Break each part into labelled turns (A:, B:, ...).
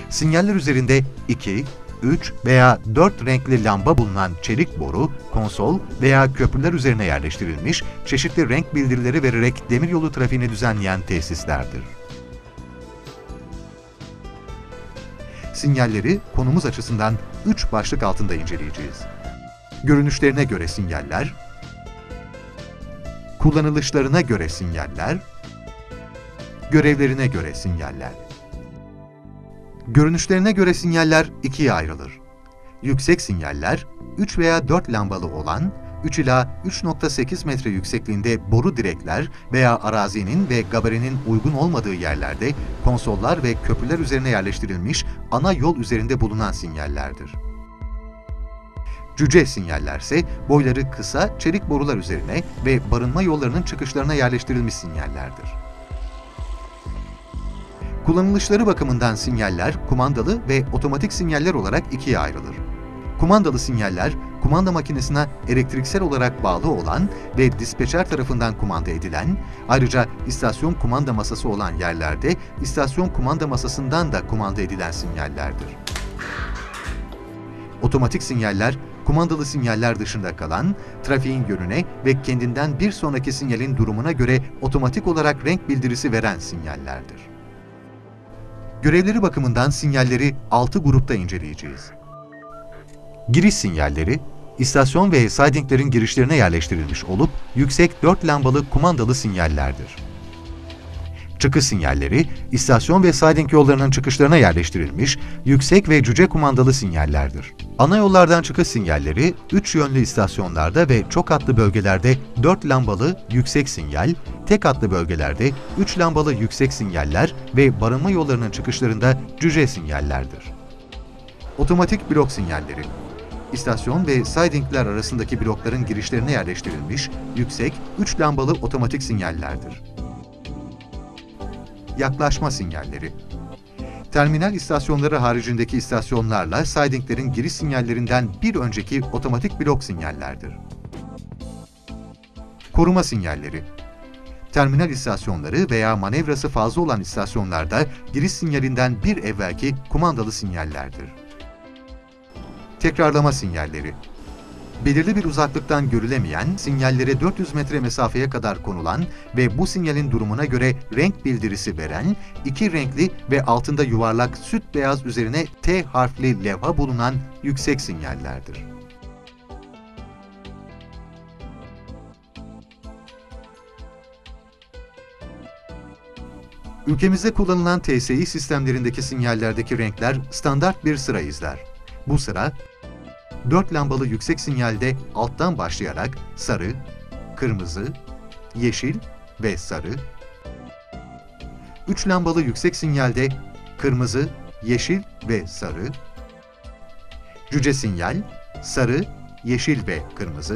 A: Sinyaller üzerinde 2, 3 veya 4 renkli lamba bulunan çelik boru, konsol veya köprüler üzerine yerleştirilmiş, çeşitli renk bildirileri vererek demiryolu trafiğini düzenleyen tesislerdir. Sinyalleri konumuz açısından 3 başlık altında inceleyeceğiz. Görünüşlerine göre sinyaller, kullanılışlarına göre sinyaller, görevlerine göre sinyaller. Görünüşlerine göre sinyaller ikiye ayrılır. Yüksek sinyaller, 3 veya 4 lambalı olan, 3 ila 3,8 metre yüksekliğinde boru direkler veya arazinin ve gabarinin uygun olmadığı yerlerde konsollar ve köprüler üzerine yerleştirilmiş ana yol üzerinde bulunan sinyallerdir. Cüce sinyallerse boyları kısa çelik borular üzerine ve barınma yollarının çıkışlarına yerleştirilmiş sinyallerdir. Kullanılışları bakımından sinyaller kumandalı ve otomatik sinyaller olarak ikiye ayrılır. Kumandalı sinyaller, kumanda makinesine elektriksel olarak bağlı olan ve dispatcher tarafından kumanda edilen, ayrıca istasyon kumanda masası olan yerlerde istasyon kumanda masasından da kumanda edilen sinyallerdir. Otomatik sinyaller, kumandalı sinyaller dışında kalan, trafiğin yönüne ve kendinden bir sonraki sinyalin durumuna göre otomatik olarak renk bildirisi veren sinyallerdir. Görevleri bakımından sinyalleri 6 grupta inceleyeceğiz. Giriş sinyalleri, istasyon ve sidinglerin girişlerine yerleştirilmiş olup yüksek 4 lambalı kumandalı sinyallerdir. Çıkış sinyalleri, istasyon ve siding yollarının çıkışlarına yerleştirilmiş yüksek ve cüce kumandalı sinyallerdir. Ana yollardan çıkış sinyalleri, 3 yönlü istasyonlarda ve çok hatlı bölgelerde 4 lambalı yüksek sinyal, tek hatlı bölgelerde 3 lambalı yüksek sinyaller ve barınma yollarının çıkışlarında cüce sinyallerdir. Otomatik blok sinyalleri, İstasyon ve sidingler arasındaki blokların girişlerine yerleştirilmiş yüksek 3 lambalı otomatik sinyallerdir. Yaklaşma sinyalleri, terminal istasyonları haricindeki istasyonlarla sidinglerin giriş sinyallerinden bir önceki otomatik blok sinyallerdir. Koruma sinyalleri, terminal istasyonları veya manevrası fazla olan istasyonlarda giriş sinyalinden bir evvelki kumandalı sinyallerdir. Tekrarlama sinyalleri, belirli bir uzaklıktan görülemeyen, sinyallere 400 metre mesafeye kadar konulan ve bu sinyalin durumuna göre renk bildirisi veren, 2 renkli ve altında yuvarlak süt beyaz üzerine T harfli levha bulunan yüksek sinyallerdir. Ülkemizde kullanılan TSI sistemlerindeki sinyallerdeki renkler standart bir sıra izler. Bu sıra, 4 lambalı yüksek sinyalde alttan başlayarak sarı, kırmızı, yeşil ve sarı, 3 lambalı yüksek sinyalde kırmızı, yeşil ve sarı, cüce sinyal, sarı, yeşil ve kırmızı,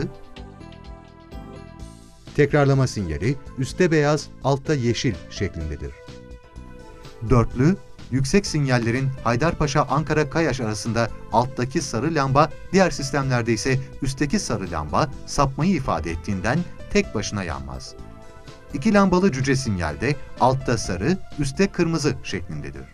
A: tekrarlama sinyali üstte beyaz, altta yeşil şeklindedir. Dörtlü, yüksek sinyallerin Haydarpaşa-Ankara-Kayaş arasında alttaki sarı lamba, diğer sistemlerde ise üstteki sarı lamba sapmayı ifade ettiğinden tek başına yanmaz. 2 lambalı cüce sinyalde altta sarı, üstte kırmızı şeklindedir.